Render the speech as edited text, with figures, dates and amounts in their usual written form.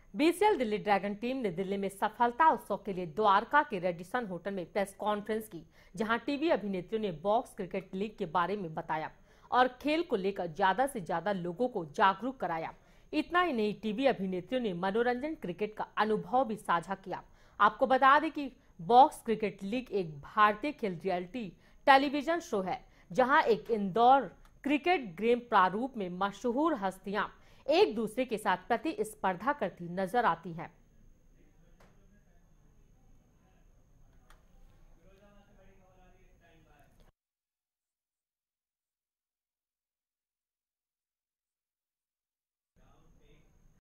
BCL Delhi dragon team ने दिल्ली में सफलता उत्सव के लिए द्वारका के रेडिसन होटल में प्रेस कॉन्फ्रेंस की, जहां टीवी अभिनेत्रियों ने बॉक्स क्रिकेट लीग के बारे में बताया और खेल को लेकर ज्यादा से ज्यादा लोगों को जागरूक कराया। इतना ही नहीं, टीवी अभिनेत्रियों ने मनोरंजन क्रिकेट का अनुभव भी साझा किया। आपको बता दें कि बॉक्स क्रिकेट लीग एक भारतीय खेल रियलिटी टेलीविजन शो है, जहां एक इंदौर क्रिकेट गेम प्रारूप में मशहूर हस्तियां एक दूसरे के साथ प्रतिस्पर्धा करती नजर आती हैं।